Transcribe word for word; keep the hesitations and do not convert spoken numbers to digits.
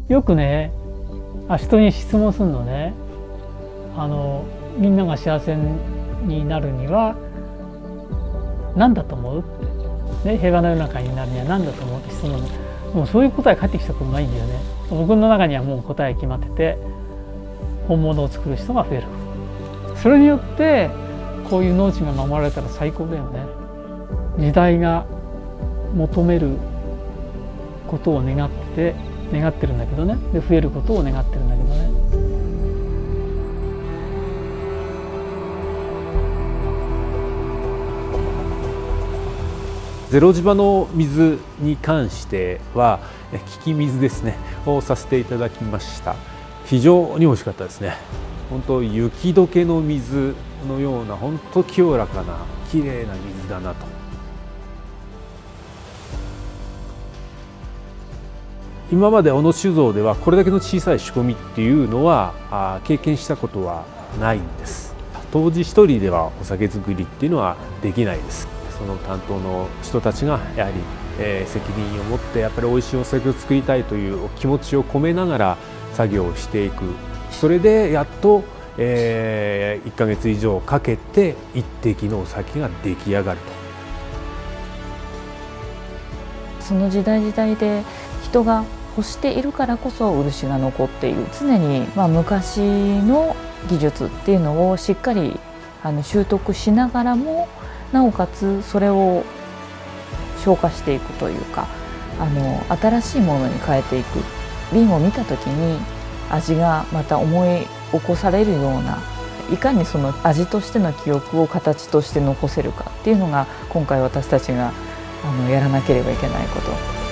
よくね、あ人に質問するのね。あのみんなが幸せになるには何だと思うって、ね、平和な世の中になるには何だと思うって質問で、もうそういう答え返ってきたことないんだよね。僕の中にはもう答え決まってて、本物を作る人が増えること。それによってこういう農地が守られたら最高だよね。時代が求めることを願ってて願ってるんだけどね。で増えることを願ってるんだけどね。 ゼロ島の水に関しては利き水ですねをさせていただきました。非常に美味しかったですね。本当雪解けの水のような本当清らかな綺麗な水だなと。今まで小野酒造ではこれだけの小さい仕込みっていうのは経験したことはないんです。杜氏一人ではお酒造りっていうのはできないです。その担当の人たちがやはり、えー、責任を持ってやっぱり美味しいお酒を作りたいという気持ちを込めながら作業をしていく。それでやっと、えー、いっかげつ以上かけて一滴のお酒が出来上がると。 その時代時代で人が欲しているからこそ漆が残っている。常に、まあ、昔の技術っていうのをしっかりあの習得しながらも、なおかつそれを消化していくというか、あの新しいものに変えていく。瓶を見た時に味がまた思い起こされるような、いかにその味としての記憶を形として残せるかっていうのが今回私たちがあのやらなければいけないこと。